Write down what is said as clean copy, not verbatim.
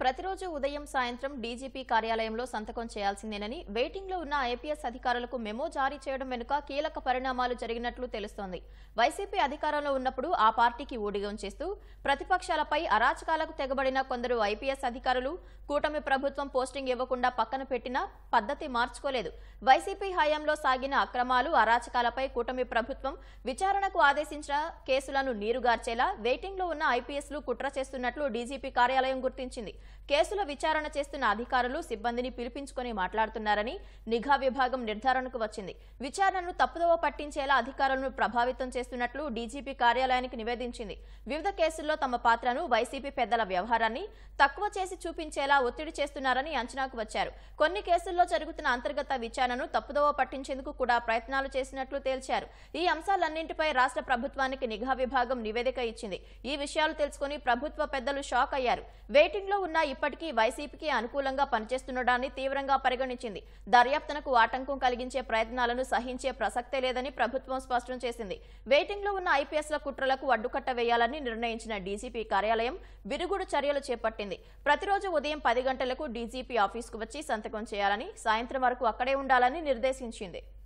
ప్రతిరోజు ఉదయం సాయంత్రం డీజీపీ కార్యాలయంలో సంతకం చేయాల్సిందేనని వెయిటింగ్లో ఉన్న ఐపీఎస్ అధికారులకు మెమో జారీ చేయడం వెనుక కీలక పరిణామాలు జరిగినట్లు తెలుస్తోంది. వైసీపీ అధికారంలో ఉన్నప్పుడు ఆ పార్టీకి ఊడిగం చేస్తూ ప్రతిపక్షాలపై అరాచకాలకు తెగబడిన కొందరు ఐపీఎస్ అధికారులు కూటమి ప్రభుత్వం పోస్టింగ్ ఇవ్వకుండా పక్కన పెట్టినా పద్ధతి మార్చుకోలేదు. వైసీపీ హయాంలో సాగిన అక్రమాలు, అరాచకాలపై కూటమి ప్రభుత్వం విచారణకు ఆదేశించిన కేసులను నీరుగార్చేలా వెయిటింగ్లో ఉన్న ఐపీఎస్లు కుట్ర చేస్తున్నట్లు డీజీపీ కార్యాలయం గుర్తించింది. కేసుల విచారణ చేస్తున్న అధికారులు సిబ్బందిని పిలిపించుకొని మాట్లాడుతున్నారని నిఘా విభాగం నిర్ధారణకు వచ్చింది. విచారణను తప్పుదోవ పట్టించేలా అధికారులను ప్రభావితం చేస్తున్నట్లు డీజీపీ కార్యాలయానికి నివేదించింది. వివిధ కేసుల్లో తమ పాత్రను, వైసీపీ పెద్దల వ్యవహారాన్ని తక్కువ చేసి చూపించేలా ఒత్తిడి చేస్తున్నారని అంచనాకు వచ్చారు. కొన్ని కేసుల్లో జరుగుతున్న అంతర్గత విచారణను తప్పుదోవ పట్టించేందుకు కూడా ప్రయత్నాలు చేసినట్లు తేల్చారు. ఈ అంశాలన్నింటిపై రాష్ట్ర ప్రభుత్వానికి నిఘా విభాగం నివేదిక ఇచ్చింది. ఈ విషయాలు తెలుసుకుని ప్రభుత్వ పెద్దలు షాక్ అయ్యారు. వెయిటింగ్ లో ఉన్న ఇప్పటికీ వైసీపీకి అనుకూలంగా పనిచేస్తుండడాన్ని తీవ్రంగా పరిగణించింది. దర్యాప్తునకు ఆటంకం కలిగించే ప్రయత్నాలను సహించే ప్రసక్తే లేదని ప్రభుత్వం స్పష్టం చేసింది. వెయిటింగ్ లో ఉన్న ఐపీఎస్ల కుట్రలకు అడ్డుకట్ట వేయాలని నిర్ణయించిన డీజీపీ కార్యాలయం విరుగుడు చర్యలు చేపట్టింది. ప్రతిరోజు ఉదయం 10 గంటలకు డీజీపీ ఆఫీసుకు వచ్చి సంతకం చేయాలని, సాయంత్రం వరకు అక్కడే ఉండాలని నిర్దేశించింది.